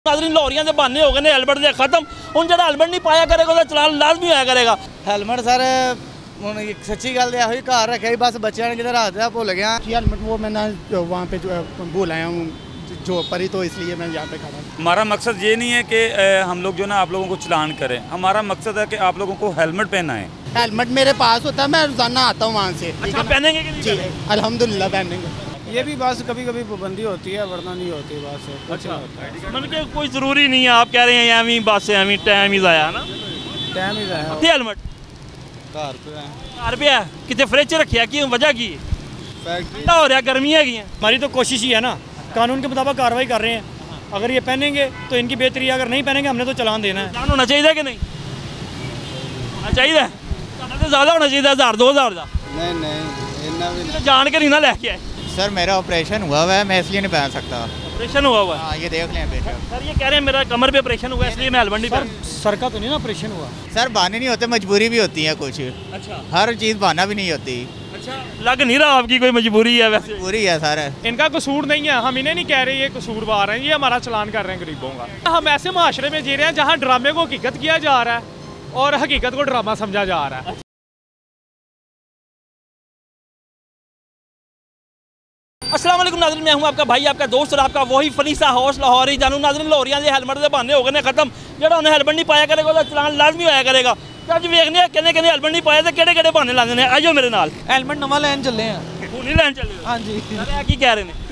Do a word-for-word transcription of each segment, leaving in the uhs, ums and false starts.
नाज़रीन लाहौरियां के बहाने हो गए ने हेलमेट दे खत्म हुण जेड़ा हेलमेट नहीं पाया करेगा उसका चलान लाजमी होया करेगा। हेलमेट सर हुण सच्ची गल है घर रखे ही बस बच्चों ने किधर हाथ भूल गया हेलमेट वो मैंने वहाँ पे जो भूल आया हूँ जो परी तो इसलिए मैं यहाँ पे खड़ा हूँ। हमारा मकसद ये नहीं है कि हम लोग जो ना आप लोगों को चलान करें, हमारा मकसद है कि आप लोगों को हेलमेट पहनाएं। हेलमेट मेरे पास होता है, मैं रोजाना आता हूँ वहाँ से। अच्छा पहनेंगे कि नहीं? जी अल्हम्दुलिल्लाह पहनेंगे। ये भी बस कभी कभी पाबंदी होती है वरना नहीं होती बस। अच्छा मतलब कि कोई ज़रूरी नहीं है, आप कह रहे हैं एवं ही बस एवं टाइम ही ज़ाया ना टाइम ही जाया हेलमेट घर पे है घर पे है कितने फ्रिज रखिया की वजह की फैक्ट्री हो रहा गर्मी है हमारी तो कोशिश ही है ना, कानून के मुताबिक कार्रवाई कर रहे हैं। अगर ये पहनेंगे तो इनकी बेहतरी है, अगर नहीं पहनेंगे हमने तो चलान देना है। चलान होना चाहिए कि नहीं होना चाहिए? तो ज़्यादा होना चाहिए हज़ार दो हज़ार का नहीं नहीं इतना भी जान के नहीं ना लेके आए। सर मेरा ऑपरेशन हुआ हुआ है, मैं इसलिए नहीं पहन सकता। ऑपरेशन हुआ हुआ है? हाँ ये देख लें बेटा। सर ये कह रहे हैं मेरा कमर पे ऑपरेशन हुआ है इसलिए मैं हेलमेट नहीं सर पहन। सर का तो नहीं ना ऑपरेशन हुआ। सर बहाने नहीं होते, मजबूरी भी होती है कुछ। अच्छा हर चीज़ बहाना भी नहीं होती। अच्छा लग नहीं रहा आपकी कोई मजबूरी है वैसे? पूरी है सर। इनका कसूर नहीं है, हम इन्हें नहीं कह रहे ये कसूरवार हैं, ये हमारा चलान कर रहे हैं गरीबों का। हम ऐसे माशरे में जी रहे हैं जहाँ ड्रामे को हकीकत किया जा रहा है और हकीकत को ड्रामा समझा जा रहा है। अस्सलाम वालेकुम नाज़रीन, मैं हूं आपका भाई आपका दोस्त और आपका वही फनीसा हौस लाहौरी जानू। नाज़रीन लाहौरियां के हेलमेट के बहाने हो गए ने खत्म, जो उन्हें हेलमेट नहीं पाया करेगा उसका चलान लाजमी होया करेगा। अज वेखने कहने कहने हेलमेट नहीं पाया तो किहड़े किहड़े बहाने लाते हैं। आइयो मेरे नाल। हेलमेट नवा लैन चले हैं। हुण ही लैन चले हो? हाँ जी। अरे की कह रहे हैं?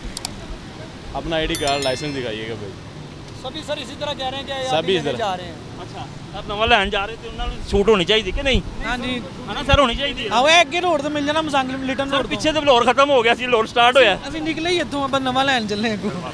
अपना आईडी कार्ड लाइसेंस दिखाइएगा भाई। सभी सर इसी तरह कह रहे हैं कि सभी इस तरह जा रहे हैं। अच्छा आप नवा लैन जा रहे थे, उन्होंने छूट होनी चाहिए कि नहीं? हाँ जी है ना सर, होनी चाहिए। आओ अगे रोड तो मिल जाना मसांगल लिटन रोड पीछे तो लाहौर खत्म हो गया सी, लाहौर स्टार्ट होया। ਅਸੀਂ ਨਿਕਲੇ ਹੀ ਇੱਥੋਂ ਆਪਾਂ ਨਵਾਂ ਲੈਣ ਚੱਲੇ ਹਾਂ।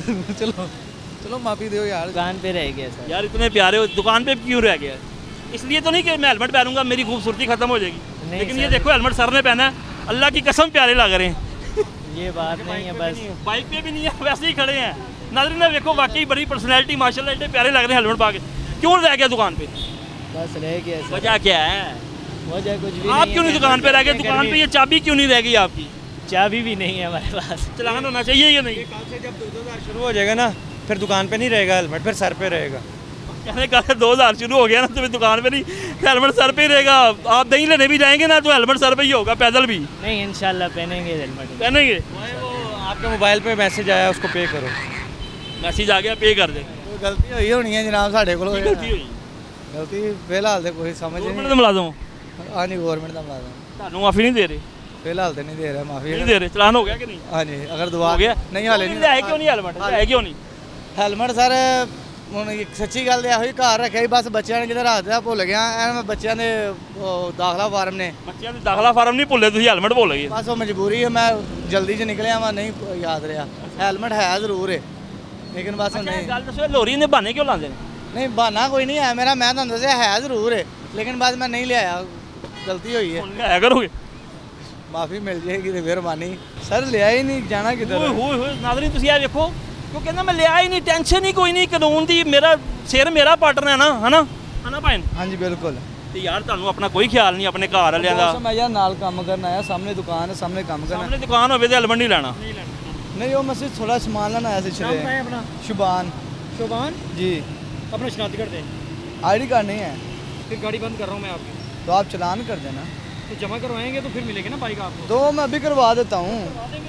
चलो चलो माफी दो यार, दुकान पे रह गया सर। यार इतने प्यारे हो, दुकान पे क्यों रह गया? इसलिए तो नहीं कि मैं हेलमेट पहनूंगा मेरी खूबसूरती खत्म हो जाएगी, लेकिन ये देखो हेलमेट सर ने पहना है, अल्लाह की कसम प्यारे लग रहे हैं। ये बात नहीं है, बस बाइक पे भी नहीं है, वैसे ही खड़े हैं। नाज़रीन ने देखो वाकई बड़ी पर्सनैलिटी माशाल्लाह, इतने प्यारे लग रहे हैं हेलमेट पा के। क्यों रह गया दुकान पे? बस रह गया सर। वजह क्या है? वजह कुछ भी आप क्यों नहीं दुकान पे रह गए? दुकान पे ये चाबी क्यों नहीं रह गई आपकी? चाबी भी नहीं है हमारे पास। चलान होना चाहिए या नहीं? कल से जब दो दो हज़ार शुरू हो जाएगा ना, फिर दुकान पे नहीं रहेगा हेलमेट, फिर सर पे रहेगा। कहने कल दो हज़ार शुरू हो गया ना तो फिर दुकान पे नहीं, हेलमेट सर पे ही रहेगा। आप दही लेने भी जाएंगे ना तो हेलमेट सर पे ही होगा, पैदल भी नहीं इंशाल्लाह पहनेंगे हेलमेट। पहनेंगे। आपके मोबाइल पे मैसेज आया, उसको पे करो। मैसेज आ गया, पे कर दे। कोई गलती हुई होनी है जनाब साढ़े को। गलती हुई गलती फिलहाल तो कोई समझ गवर्नमेंट नहीं। ਦਾ ਮੁਲਾਜ਼ਮ हाँ जी गवर्नमेंट का मुलाजम ਤੁਹਾਨੂੰ ਮਾਫੀ ਨਹੀਂ ਦੇ ਰਹੇ? फिलहाल तो नहीं दे रहा माफी। नहीं दे रहे? चलान हो गया कि नहीं? हाँ जी अगर दुआ हो गया नहीं हाले नहीं है क्यों नहीं हेलमेट है क्यों नहीं? हेलमेट सर ਹੁਣ ਸੱਚੀ ਗੱਲ ਹੈ ਹੋਈ ਘਰ ਰੱਖਿਆ ਹੀ ਬਸ ਬੱਚਿਆਂ ਨੇ ਕਿਧਰ ਹੱਥ ਦਾ ਭੁੱਲ ਗਿਆ ਐ ਮੈਂ ਬੱਚਿਆਂ ਦੇ ਦਾਖਲਾ ਫਾਰਮ ਨੇ ਬੱਚਿਆਂ ਦੇ ਦਾਖਲਾ ਫਾਰਮ ਨਹੀਂ ਭੁੱਲੇ ਤੁਸੀਂ, ਹੈਲਮਟ ਭੁੱਲ ਗਏ। ਬਸ ਉਹ ਮਜਬੂਰੀ ਹੈ, ਮੈਂ ਜਲਦੀ 'ਚ ਨਿਕਲਿਆ ਵਾ, ਨਹੀਂ ਯਾਦ ਰਿਹਾ। ਹੈਲਮਟ ਹੈ ਜ਼ਰੂਰ ਹੈ ਲੇਕਿਨ ਬਸ ਨਹੀਂ। ਗੱਲ ਦੱਸੋ ਲੋਰੀ ਨੇ ਬਹਾਨੇ ਕਿਉਂ ਲਾਉਂਦੇ ਨੇ? ਨਹੀਂ ਬਹਾਨਾ ਕੋਈ ਨਹੀਂ ਹੈ ਮੇਰਾ, ਮੈਂ ਤੁਹਾਨੂੰ ਦੱਸਿਆ ਹੈ ਜ਼ਰੂਰ ਹੈ ਲੇਕਿਨ ਬਸ ਮੈਂ ਨਹੀਂ ਲਿਆਇਆ, ਗਲਤੀ ਹੋਈ ਹੈ। ਹੁਣ ਲਿਆਇਆ ਕਰੋਗੇ? ਮਾਫੀ ਮਿਲ ਜਾਏਗੀ ਤੇ ਮਿਹਰਬਾਨੀ। ਸਰ ਲਿਆ ਹੀ ਨਹੀਂ ਜਾਣਾ ਕਿਧਰ। ਓਏ ਹੋਏ ਹੋਏ ਨਾਜ਼ਰੀਨ ਤੁਸੀਂ ਇਹ ਵੇਖੋ, ਕਿਉਂ ਕਹਿੰਦਾ ਮੈਂ ਲਿਆ ਹੀ ਨਹੀਂ, ਟੈਨਸ਼ਨ ਹੀ ਕੋਈ ਨਹੀਂ ਕਾਨੂੰਨ ਦੀ, ਮੇਰਾ ਸਿਰ ਮੇਰਾ ਪਾਰਟਨਰ ਹੈ ਨਾ, ਹਨਾ ਹਨਾ ਭਾਈ? ਹਾਂਜੀ ਬਿਲਕੁਲ। ਤੇ ਯਾਰ ਤੁਹਾਨੂੰ ਆਪਣਾ ਕੋਈ ਖਿਆਲ ਨਹੀਂ ਆਪਣੇ ਘਰ ਵਾਲਿਆਂ ਦਾ? ਮੈਂ ਯਾਰ ਨਾਲ ਕੰਮ ਕਰਨ ਆਇਆ, ਸਾਹਮਣੇ ਦੁਕਾਨ ਹੈ, ਸਾਹਮਣੇ ਕੰਮ ਕਰਨਾ। ਸਾਹਮਣੇ ਦੁਕਾਨ ਹੋਵੇ ਤੇ ਹੈਲਮਟ ਨਹੀਂ ਲੈਣਾ? नहीं वो मैं सिर्फ थोड़ा सामान लाना आया नाम क्या है अपना? शुबान। शोभान जी। अपना शनाख्ती कार्ड दें। आईडी कार्ड नहीं है। फिर गाड़ी बंद कर रहा हूँ मैं आपकी, तो आप चलान कर देना। तो जमा करवाएंगे तो फिर मिलेगी ना बाइक आपको? तो मैं अभी करवा देता हूँ।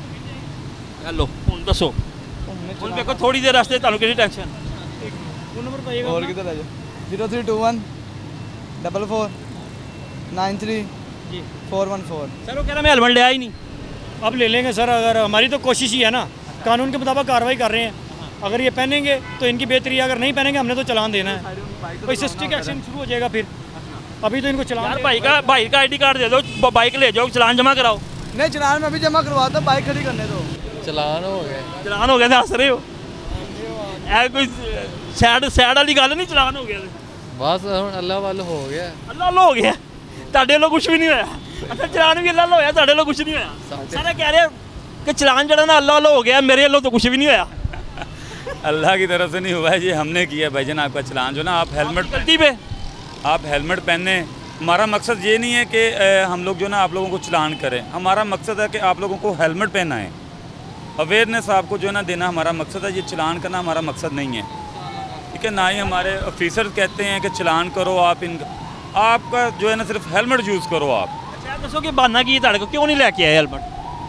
हेलो ਹੁਣ ਦੱਸੋ, ਹੁਣ ਵੇਖੋ ਥੋੜੀ ਦੇਰ ਵਾਸਤੇ ਤੁਹਾਨੂੰ ਕਿਹੜੀ ਟੈਨਸ਼ਨ? फोन नंबर पाइएगा और किधर आ जाओ? Zero three two one double four nine three G four one four. Sir वो कह रहा मैं हेलमेट लिया ही नहीं। अब ले लेंगे सर, अगर हमारी तो कोशिश ही है ना, कानून के मुताबिक कार्रवाई कर रहे हैं। अगर ये पहनेंगे तो इनकी बेहतरी है, अगर नहीं पहनेंगे हमने तो चलान देना है। तो इससे स्ट्रिक्ट एक्शन शुरू हो जाएगा। फिर अभी तो इनको चलान। यार भाई का भाई का आईडी कार्ड दे दो, बाइक ले जाओ, चलान जमा कराओ। नहीं चलान मैं अभी जमा करवाता, बाइक खड़ी करने दो। चलान हो गया। चलान हो गया तो हस रहे हो? ऐ कोई सैड सैड वाली गल नहीं, चलान हो गया बस हुण अल्लाह वाल हो गया। अल्लाह अल्लाह हो गया, ਤੁਹਾਡੇ ਵੱਲੋਂ ਕੁਝ ਵੀ ਨਹੀਂ ਹੋਇਆ। ਅੱਛਾ ਚਲਾਨ ਵੀ ਅੱਲਾਹ ਵੱਲੋਂ ਹੋਇਆ, ਤੁਹਾਡੇ ਵੱਲੋਂ ਕੁਝ ਨਹੀਂ ਹੋਇਆ। ਸਾਰੇ ਕਹਿ ਰਹੇ कि चलान जड़ा ना अल्लाह वाला हो गया, मेरे वालों तो कुछ भी नहीं होया। अल्लाह की तरफ से नहीं हुआ है, ये हमने किया भाईजान आपका चलान जो ना। आप हेलमेट गलती पे आप हेलमेट पहने। हमारा मकसद ये नहीं है कि हम लोग जो ना आप लोगों को चलान करें, हमारा मकसद है कि आप लोगों को हेलमेट पहनाएं। अवेयरनेस आपको जो है ना देना हमारा मकसद है, ये चलान करना हमारा मकसद नहीं है। ठीक है, ना ही हमारे ऑफिसर कहते हैं कि चलान करो आप इनका, आपका जो है ना सिर्फ हेलमेट यूज़ करो आप। अच्छा दसो कि बहाना की ताड़े को क्यों नहीं लेके आए हेलमेट?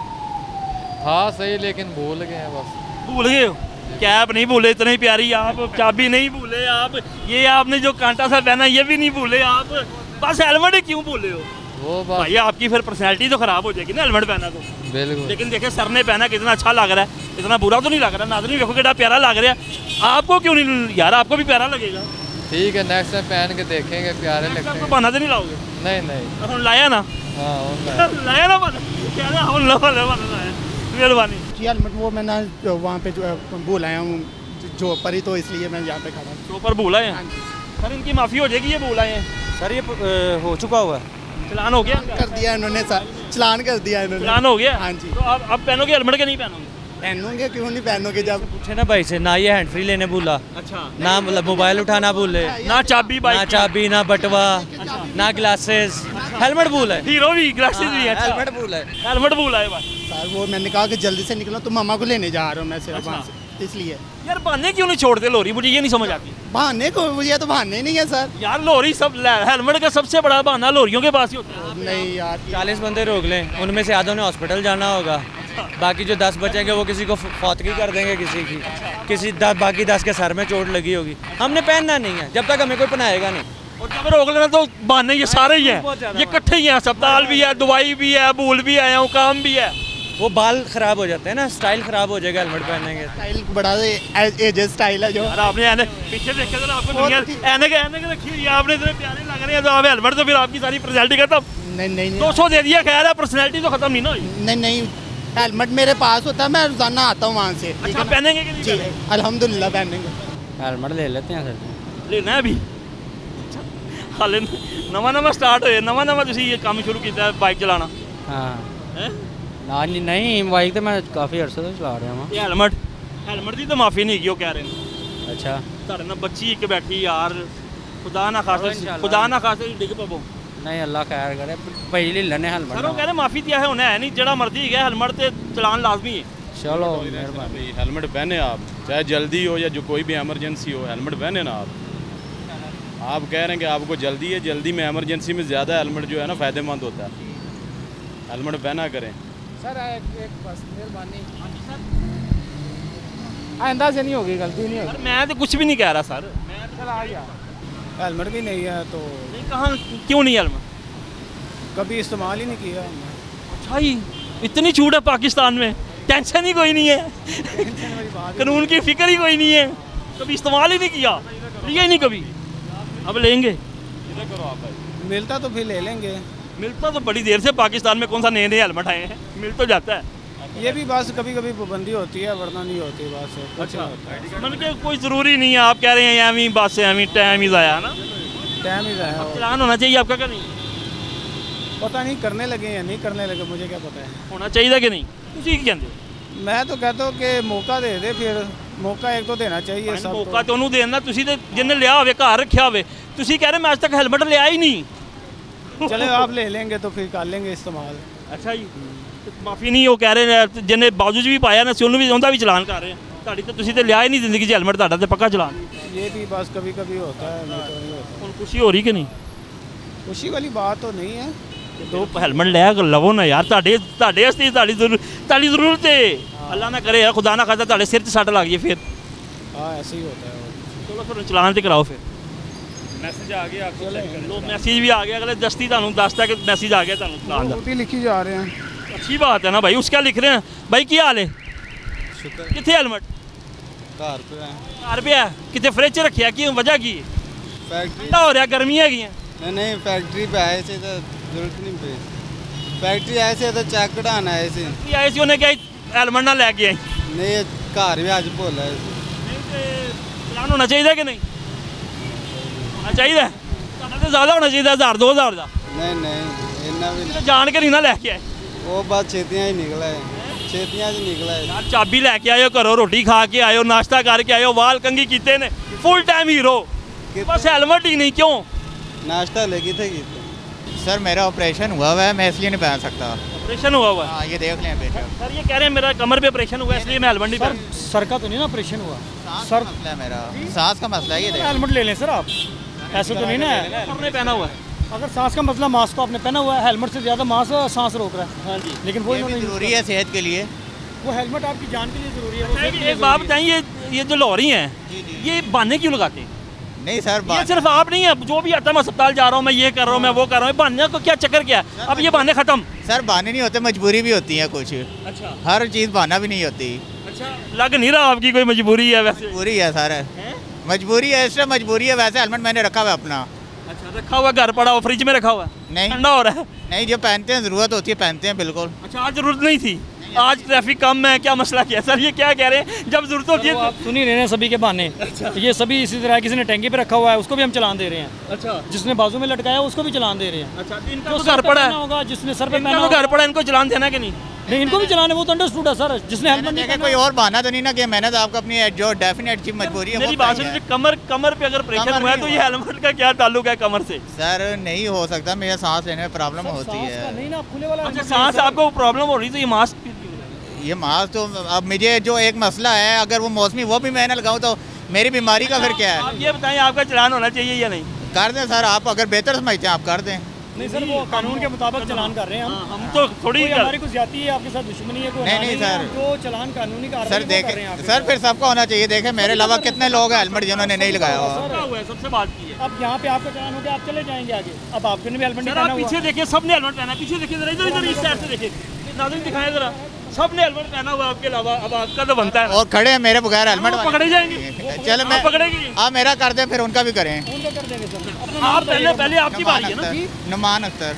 हाँ सही, लेकिन भूल गए हैं बस। भूल गए हो? कैप नहीं भूले, इतनी प्यारी आप, चाबी नहीं भूले आप, ये आपने जो कांटा सा पहना ये भी नहीं भूले आप, बस हेलमेट ही क्यों भूले हो? वो बात भाई आपकी फिर पर्सनैलिटी तो खराब हो जाएगी ना हेलमेट पहना तो। बिल्कुल। लेकिन देखिए सर ने पहना कितना अच्छा लग रहा है, इतना बुरा तो नहीं लग रहा। नाज़रीन देखो कितना प्यारा लग रहा है, आपको क्यों नहीं? यार आपको भी प्यारा लगेगा। ठीक है, नेक्स्ट टाइम पहन के देखेंगे, प्यारे लगते आपको हैं। बहाना तो नहीं लाओगे? नहीं नहीं। हम लाया ना, हाँ online। लाया ना बहाना, क्या ना हम लवा लवा लाया। मेहरबानी। जी हेलमेट वो मैंने जो वहाँ पे जो है भूल आया हूँ जो परी, तो इसलिए मैं यहाँ पे खड़ा हूँ। तो ऊपर भूल आए हैं सर, इनकी माफ़ी हो जाएगी, ये भूल आए हैं सर ये अ, हो चुका हुआ है, चलान हो गया, कर दिया इन्होंने सर, चलान कर दिया इन्होंने। चलान हो गया। हाँ जी। तो अब अब पहनोगे हेलमेट के नहीं पहनोगे? पहनोगे क्यों नहीं पहनोगे जब पूछे ना भाई से, ना ये हैंड फ्री लेने भूला, अच्छा, ना मतलब मोबाइल उठाना भूले, ना चाबी बाइक ना चाबी, ना बटवा, ना ग्लासेस, हेलमेट भूल है। हीरो भी ग्लासेस भी है। अच्छा, हेलमेट भूल है। हेलमेट भूल आए बस। सर वो मैंने कहा कि जल्दी से निकलो, तो मामा को लेने जा रहा हूँ मैं सिर्फ वहाँ से, इसलिए। यार बहाने क्यों नहीं छोड़ते लोरी, मुझे ये नहीं समझ आती। बहाने को मुझे तो बहाने नहीं है सर। यार लोरी सब हेलमेट का सबसे बड़ा बहाना लोरियों के पास ही होता है। नहीं यार, चालीस बंदे रोक लें, उनमें से आधों ने हॉस्पिटल जाना होगा, बाकी जो दस बचेंगे वो किसी को फौतगी कर देंगे, किसी की किसी दस, बाकी दस के सर में चोट लगी होगी। हमने पहनना नहीं है जब तक हमें कोई पहनाएगा नहीं। और जब रोक लेना तो बहाने ये सारे ही हैं, ये इकट्ठे ही हैं, अस्पताल भी है, दवाई भी है, भूल भी आया हूँ, काम भी है। वो बाल खराब हो जाते हैं ना, स्टाइल खराब हो जाएगा हेलमेट पहनेंगे। स्टाइल बड़ा एजेड स्टाइल है जो। यार आपने ऐने पीछे देखे तो आपको दुनिया ऐने के ऐने के रखी हुई है, आपने इतने प्यारे लग रहे हैं, तो आप हेलमेट तो फिर आपकी सारी पर्सनैलिटी खत्म। नहीं नहीं दो सौ दे दिया, खैर है, पर्सनैलिटी तो खत्म नहीं ना हुई। नहीं नहीं, हेलमेट मेरे पास होता है, मैं रोजाना आता हूँ वहाँ से। अच्छा पहनेंगे कि नहीं? जी अल्हम्दुलिल्लाह पहनेंगे। हेलमेट ले लेते हैं सर। लेना है अभी? हाले नवा नवा स्टार्ट होए, नवा नवा तुसी ये काम शुरू किया है बाइक चलाना? हाँ हैं? ना नहीं, बाइक तो मैं काफ़ी अरसे से चला रहा हूँ। ये हेलमेट हेलमेट की तो माफ़ी नहीं की, वो कह रहे हैं। अच्छा ਤੁਹਾਡੇ ਨਾਲ ਬੱਚੀ ਇੱਕ ਬੈਠੀ ਯਾਰ, खुदा ना खासा खुदा ना खासा डिग पवो। नहीं अल्लाह खैर करे, भाई ले लेने हेलमेट। सर वो कह रहे माफ़ी दिया है उन्हें, है नहीं जड़ा मर्जी है, हेलमेट ते चलान लाजमी है। चलो मेहरबानी। हेलमेट पहने आप, चाहे जल्दी हो या जो कोई भी एमरजेंसी हो, हेलमेट पहने ना आप। आप कह रहे हैं कि आपको जल्दी है, जल्दी में एमरजेंसी में ज़्यादा हेलमेट जो है ना फ़ायदेमंद होता है, हेलमेट पहना करें। सर एक बस मेहरबानी, आइंदा से नहीं होगी, गलती नहीं होगी। मैं तो कुछ भी नहीं कह रहा सर, मैं चल आ गया, हेलमेट भी नहीं है तो नहीं कहाँ, क्यों नहीं हेलमेट? कभी इस्तेमाल ही नहीं किया हमने। अच्छा ही इतनी छूट है पाकिस्तान में, टेंशन ही कोई नहीं है, कानून की फिक्र ही कोई नहीं है, कभी इस्तेमाल ही नहीं किया, लिया ही नहीं कभी, अब लेंगे। मिलता तो फिर ले लेंगे। मिलता तो बड़ी देर से पाकिस्तान में कौन सा नए नए हेलमेट आए हैं, मिल तो जाता है। ये भी बस कभी कभी पाबंदी होती है, वरना नहीं होती बस। अच्छा मन के कोई ज़रूरी नहीं है, आप कह रहे हैं एवं बस एवं टाइम ही ज़ाया है ना, टाइम ही जाए। चलान होना चाहिए आपका, क्या नहीं पता नहीं करने लगे या नहीं करने लगे, मुझे क्या पता है। होना चाहिए कि नहीं, तुसी की कहते हो? मैं तो कहता हूँ कि मौका दे दे, फिर मौका एक तो देना चाहिए सब। मौका तो ਉਹਨੂੰ ਦੇਣਾ, ਤੁਸੀਂ ਤੇ ਜਿੰਨੇ ਲਿਆ ਹੋਵੇ ਘਰ ਰੱਖਿਆ ਹੋਵੇ, ਤੁਸੀਂ ਕਹਿ ਰਹੇ ਮੈਂ ਅੱਜ ਤੱਕ ਹੈਲਮਟ ਲਿਆ ਹੀ ਨਹੀਂ। चले आप ले लेंगे तो फिर कर लेंगे इस्तेमाल। अच्छा जी, माफ़ी नहीं, वो कह रहे हैं जिन्हें बावजूद भी पाया ना, ਉਹਨੂੰ ਵੀ ਉਹਦਾ ਵੀ ਚਲਾਨ ਕਰ ਰਹੇ ਆ, ਤੁਹਾਡੀ ਤਾਂ ਤੁਸੀਂ ਤੇ ਲਿਆ ਹੀ ਨਹੀਂ ਜ਼ਿੰਦਗੀ 'ਚ ਹੈਲਮਟ, ਤੁਹਾਡਾ ਤੇ ਪੱਕਾ ਚਲਾਨ। ये भी बस कभी कभी होता है, नहीं तो नहीं होता। ਹੁਣ ਖੁਸ਼ੀ ਹੋ ਰਹੀ ਕਿ ਨਹੀਂ? खुशी वाली बात तो नहीं है। ਦੋ ਹੈਲਮਟ ਲਿਆ ਕਰ ਲਵੋ ਨਾ ਯਾਰ, ਤੁਹਾਡੇ ਤੁਹਾਡੇ ਵਾਸਤੇ ਤੁਹਾਡੀ ਜ਼ਰੂਰਤ ਤੁਹਾਡੀ ਜ਼ਰੂਰਤ ਹੈ, ਅੱਲਾ ਨਾ ਕਰੇ खुदा ना खासा ਤੁਹਾਡੇ ਸਿਰ 'ਚ ਸੱਟ ਲੱਗ ਜੇ ਫਿਰ। हाँ ऐसे ही होता है। ਚਲੋ ਫਿਰ ਚਲਾਨ ਤੇ ਕਰਾਓ ਫਿਰ। मैसेज आ गया आपको, लो मैसेज भी आ गया, अगले दस्ती ਤੁਹਾਨੂੰ ਦੱਸਦਾ कि मैसेज आ गया ਤੁਹਾਨੂੰ ਚਲਾਨ ਦਾ। बहुत ही लिखी जा रहे हैं। अच्छी बात है ना भाई, उसका लिख रहे हैं भाई, ਕੀ ਹਾਲ ਹੈ? ਕਿੱਥੇ ਹੈਲਮਟ? घर पे है। ਘਰ ਪਿਆ ਕਿਤੇ ਫ੍ਰਿਜ 'ਚ ਰੱਖਿਆ, ਕੀ ਵਜ੍ਹਾ ਕੀ ਹੈ? फैक्ट्री ਠੰਡਾ ਹੋ ਰਿਹਾ, ਗਰਮੀ ਹੈਗੀ ਹੈ। नहीं नहीं फैक्ट्री पे आए थे तो जरूरत नहीं पड़ी। फैक्ट्री आए थे तो चेक कढ़ाना आए थे। ਕੀ ਆਏ ਸੀ ਉਹਨੇ ਕਿਹਾ ਹੈਲਮਟ ਨਾਲ ਲੈ ਕੇ ਆਈ। नहीं घर भी अज भुल आए। ਚਲਾਨ ਹੋਣਾ ਚਾਹੀਦਾ ਕਿ ਨਹੀਂ ਹੋਣਾ ਚਾਹੀਦਾ? ਤੁਹਾਡਾ ਤਾਂ ਜ਼ਿਆਦਾ ਹੋਣਾ ਚਾਹੀਦਾ, ਹਜ਼ਾਰ ਦੋ ਹਜ਼ਾਰ ਦਾ। नहीं नहीं इन्ना भी ਤੇ ਜਾਣ ਕੇ ਨਹੀਂ ਨਾ ਲੈ ਕੇ ਆਏ। वो बात छेतियाँ ही निकला है, छेतियाँ से निकला है। ਯਾਰ ਚਾਬੀ ਲੈ ਕੇ ਆਇਓ ਘਰੋਂ, ਰੋਟੀ ਖਾ ਕੇ ਆਇਓ, ਨਾਸ਼ਤਾ ਕਰਕੇ ਆਇਓ, ਵਾਲ ਕੰਗੀ ਕੀਤੇ ਨੇ, ਫੁੱਲ ਟਾਈਮ ਹੀਰੋ, ਬਸ ਹੈਲਮਟ ਹੀ ਨਹੀਂ। ਕਿਉਂ? नाश्ता लेगी थे की सर मेरा ऑपरेशन हुआ हुआ है, मैं इसलिए नहीं पहन सकता। ऑपरेशन हुआ हुआ है? हाँ, ये देख लें बेशक। सर ये कह रहे हैं मेरा कमर पे ऑपरेशन हुआ है इसलिए मैं हेलमेट नहीं सर पहन। सर का तो नहीं ना ऑपरेशन हुआ सर मसला है मेरा, सांस का मसला है, ये देख। हेलमेट ले लें सर आप, ऐसे तो नहीं ना है। आपने पहना हुआ है? अगर सांस का मसला, मास्क तो आपने पहना हुआ है, हेलमेट से ज़्यादा मास्क सांस रोक रहा है। हाँ जी। लेकिन वो ये भी ज़रूरी है सेहत के लिए, वो हेलमेट आपकी जान के लिए ज़रूरी है। वो सेहत के लिए एक बात ज़रूरी है। बताइए, ये जो लॉरी हैं ये बहाने क्यों लगाते हैं? नहीं सर, ये सिर्फ आप नहीं है, जो भी आता है मैं अस्पताल जा रहा हूँ, मैं ये कर रहा हूँ, मैं वो कर रहा हूँ, बहाने को क्या चक्कर क्या है? अब ये बहाने खत्म। सर बहाने नहीं होते, मजबूरी भी होती है कुछ। अच्छा, हर चीज़ बहाना भी नहीं होती। अच्छा, लग नहीं रहा आपकी कोई मजबूरी है वैसे। मजबूरी है सर, मजबूरी है, इसलिए मजबूरी है। वैसे हेलमेट मैंने रखा हुआ है अपना। अच्छा, रखा हुआ घर पड़ा हुआ, फ्रिज में रखा हुआ है? नहीं, ठंडा हो रहा है? नहीं, जो पहनते हैं ज़रूरत होती है पहनते हैं बिल्कुल। अच्छा, आज जरूरत नहीं थी, आज ट्रैफिक कम है, क्या मसला क्या है? सर ये क्या कह रहे हैं, जब जरूरत होती है? आप सुन ही रहे हैं सभी के बहाने। ये सभी इसी तरह, किसी ने टैंकी पे रखा हुआ है उसको भी हम चलान दे रहे हैं। अच्छा, जिसने बाजू में लटकाया उसको भी चलान दे रहे हैं। अच्छा, तो इनका जो तो सर घर पे पड़ा पहना है, होगा, जिसने सर पे इनका पहना तो घर होगा, पड़ा है, इनको चलान देना कि नहीं? नहीं इनको भी चलाने, वो तो अंडरस्टूड है सर, जिसने हेलमेट नहीं देखिए पहना कोई और बहाना तो नहीं ना कि मैंने तो आपको अपनी जो डेफिनेट की मजबूरी है मेरी वो बात बताई सुनिए, है। कमर कमर पे अगर ऑपरेशन कमर हुआ है नहीं तो ये हुआ। हेलमेट का क्या ताल्लुक है कमर से? सर नहीं हो सकता, मेरे सांस लेने में प्रॉब्लम होती सांस का है। नहीं ना, खुले वाला अच्छा, हेलमेट सांस चाहिए, आपको प्रॉब्लम हो रही तो ये मास्क क्यों नहीं हो रहा है? ये मास्क तो अब मुझे जो एक मसला है, अगर वो मौसमी वो भी मैंने लगाऊँ तो मेरी बीमारी का फिर क्या है? आप ये बताएं, आपका चलान होना चाहिए या नहीं? कर दें सर, आप अगर बेहतर समझते हैं आप कर दें। नहीं सर, वो कानून के मुताबिक चलान कर रहे हैं हम। हाँ, हम तो थोड़ी कोई कर- हमारी कुछ जाती है, आपके साथ दुश्मनी है कोई? नहीं, ना नहीं, है, सर। हम जो चलान कानूनी कार्रवाई सर वो कर रहे देखें हैं आपके सर, साथ। फिर सबका होना चाहिए। देखें मेरे अलावा कितने लोग हैं हेलमेट जिन्होंने नहीं लगाया हुआ। क्या हुआ है, सबसे बात की है। अब यहाँ पे आपका चलान हो गया, आप चले जाएंगे आगे। अब आपके भी हेलमेट नहीं सर पहना आप हुआ। पीछे देखिए, सबने हेलमेट पहना है, पीछे देखिए जरा, इधर इधर इस साइड से देखिए, नाज़रीन दिखाएं जरा, सबने हेलमेट पहना हुआ आपके अलावा। अब आपका तो बनता है और खड़े हैं मेरे बगैर हेलमेट वो पकड़े जाएंगे। चलो मैं आप पकड़ेंगे? आप मेरा कर दें, फिर उनका भी करें। उनका कर देंगे सर। अपना आप नाम पहले बताइएगा। पहले आपकी बारी है ना। नुमान अख्तर।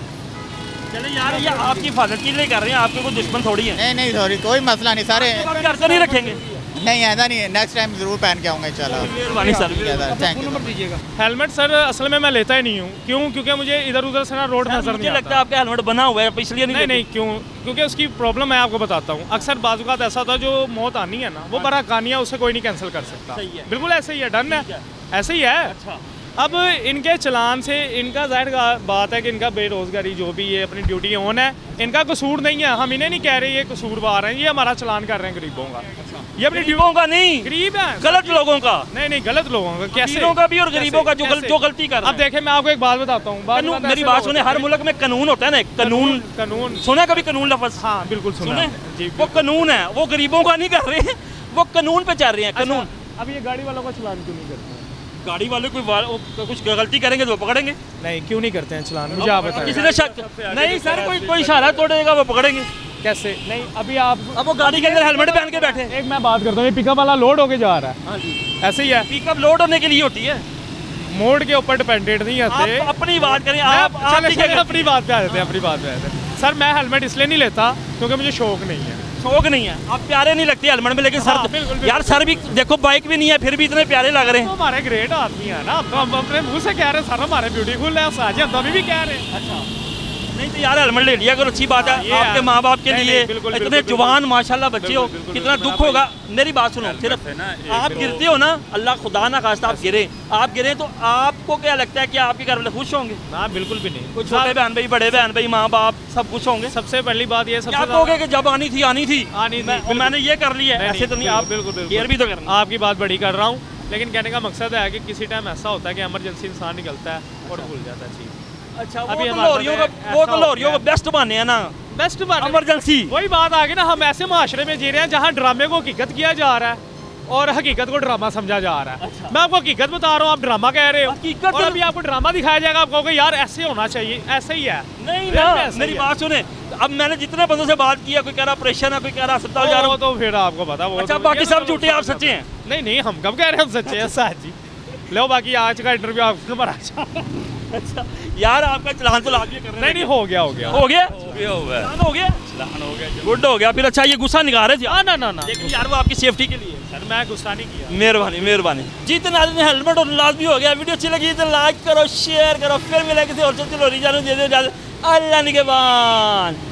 चले यार, ये आपकी हिफाजत के लिए कर रहे हैं, आपके कोई दुश्मन थोड़ी है। नहीं नहीं सॉरी, कोई मसला नहीं सारे। आप घर से नहीं रखेंगे? नहीं ऐसा नहीं है, नेक्स्ट टाइम जरूर पहन के आऊँगा इंशाल्लाह। मेहरबानी sir. Thank phone you. Number दीजिएगा। हेलमेट सर असल में मैं लेता ही नहीं हूँ। क्यों? क्योंकि मुझे इधर उधर से ना रोड नजर मुझे नहीं लगता है आता। आपका हेलमेट बना हुआ है, इसलिए नहीं नहीं लेते। नहीं, क्यों? क्योंकि उसकी प्रॉब्लम मैं आपको बताता हूँ। अक्सर बाजुकात ऐसा होता है, जो मौत आनी है ना, वो बड़ा कहानियाँ, उसे कोई नहीं कैंसिल कर सकता। सही है। बिल्कुल ऐसे ही है, डन है, ठीक है। ऐसे ही है। अच्छा, अब इनके चलान से इनका जाहिर बात है कि इनका बेरोजगारी जो भी है, अपनी ड्यूटी ऑन है, इनका कसूर नहीं है। हम इन्हें नहीं कह रहे ये कसूरवार हैं, ये हमारा चलान कर रहे हैं गरीबों का। ये अपनी गरीबों का नहीं, गरीब है, गलत लोगों का। नहीं नहीं, गलत लोगों का। कैसे? अमीरों का भी और गरीबों का जो गल, कैसे? जो गलती कर रहे अब देखें, मैं आपको एक बात बताता हूँ। बात कानून, बताते मेरी ऐसे बात लोग सुने, होते हर हैं। मुल्क में कानून होता है ना, कानून कानून सुना कभी कानून लफ्ज़? हाँ बिल्कुल सुना सुने, है। जी वो कानून है, वो गरीबों का नहीं कर रहे हैं, वो कानून पे चल रहे हैं। कानून। अच्छा, अब ये गाड़ी वालों का चलान क्यों नहीं करते हैं? गाड़ी वाले कोई वा- वो कुछ गलती करेंगे तो वो पकड़ेंगे। नहीं, क्यों नहीं करते हैं चलान? मुझे आप बताएं। किसी ने शक नहीं सर, कोई कोई इशारा तोड़ेगा वो पकड़ेंगे। कैसे? नहीं, अभी आप अब वो गाड़ी के अंदर हेलमेट पहन के बैठे हैं। एक मैं बात करता हूँ, ये पिकअप वाला लोड होके जा रहा है, हाँ जी, ऐसे ही है। पिकअप लोड होने के लिए होती है, मोड के ऊपर डिपेंडेंट नहीं होते। आप अपनी बात करें। मैं- आप आप चले- भी क्या चले, करते अपनी बात पे आ जाते हैं, अपनी बात पे आ जाते हैं। सर मैं हेलमेट इसलिए नहीं लेता क्योंकि मुझे शौक नहीं है। हैं? शौक नहीं है, आप प्यारे नहीं लगते हेलमेट में, लेकिन हाँ, सर बिल्कुल, बिल्कुल। यार सर भी देखो, बाइक भी नहीं है फिर भी इतने प्यारे लग रहे तो हैं। हमारे ग्रेट आदमी है ना, तो हम अपने मुंह से कह रहे हैं सर हमारे ब्यूटीफुल है, साजिद हम तभी भी कह रहे हैं। अच्छा, नहीं तो यार हेलमेट ले लिया करो, अच्छी बात हाँ, है ये आपके है। माँ बाप के नहीं, लिए। नहीं, बिल्कुल, इतने बिल्कुल, जवान माशाल्लाह बच्चे हो, बिल्कुल, कितना बिल्कुल, दुख होगा। मेरी बात सुनो, सिर्फ है ना, ये आप बिल्कुल। गिरते हो ना, अल्लाह खुदा ना खास्ता आप गिरे, आप गिरे तो आपको क्या लगता है कि आपके घर वाले खुश होंगे? ना बिल्कुल भी नहीं। कुछ छोटे बहन भाई, बड़े बहन भाई, माँ बाप सब खुश होंगे। सबसे पहली बात ये, सबसे क्या कहोगे कि जब आनी थी आनी थी, आनी थी, मैं- बिल्कुल। मैंने ये कर लिया है, ऐसे तो नहीं। आप बिल्कुल बिल्कुल केयर भी तो करना। आपकी बात बड़ी कर रहा हूँ, लेकिन कहने का मकसद है कि किसी टाइम ऐसा होता है कि इमरजेंसी इंसान निकलता है और भूल जाता है चीज़। अच्छा, वो अभी तो हमारे लोरियों का साथ वो ऐसा तो हो लोरियों का गया। बेस्ट बहाने हैं ना, बेस्ट बात इमरजेंसी। वही बात आ गई ना, हम ऐसे माशरे में जी रहे हैं जहाँ ड्रामे को हकीकत किया जा रहा है और हकीकत को ड्रामा समझा जा रहा है। अच्छा। मैं आपको हकीकत बता रहा हूँ, आप ड्रामा कह रहे हो, हकीकत और तो- अभी आपको ड्रामा दिखाया जाएगा, आप कहोगे यार ऐसे होना चाहिए, ऐसे ही है। नहीं फिर ना, भी ऐसे मेरी ही है। बात सुने, अब मैंने जितने बंदों से बात किया, कोई कह रहा ऑपरेशन है, कोई कह रहा अस्पताल जा रहा वो हूँ। तो फिर आपको पता वो अच्छा, तो- बाकी ये सब तो झूठे, आप सच्चे हैं? नहीं नहीं, हम कब कह रहे हैं हम सच्चे हैं साहब जी। लो बाकी आज का इंटरव्यू आप हमारा अच्छा यार, आपका चलान तो लाभ ये कर रहे नहीं नहीं, हो गया हो गया हो गया हो गया हुआ है, चलान हो गया, चलान हो गया। गुड हो गया। फिर अच्छा, ये गुस्सा निकाल रहे थे हाँ, ना ना ना, लेकिन यार वो आपकी सेफ्टी के लिए। सर मैं गुस्सा नहीं किया। मेहरबानी मेहरबानी जी। तो नाज़रीन, हेलमेट और लाजमी हो गया। वीडियो अच्छी लगी तो लाइक करो, शेयर करो, फिर मिला किसी और से। चलो रिजान दे दे, अल्लाह निगहबान।